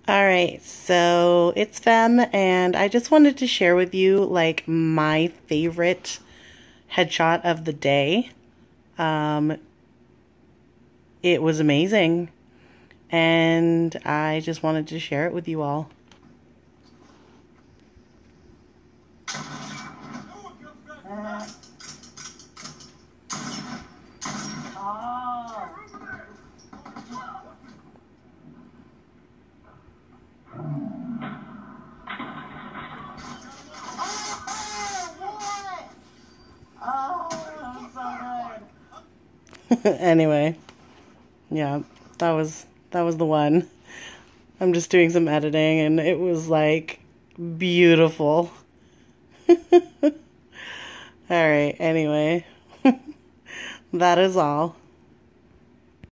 All right, so it's Fem, and I just wanted to share with you like my favorite headshot of the day. Um, it was amazing, and I just wanted to share it with you all. Anyway, yeah, that was the one. I'm just doing some editing and it was like beautiful. All right, anyway, that is all.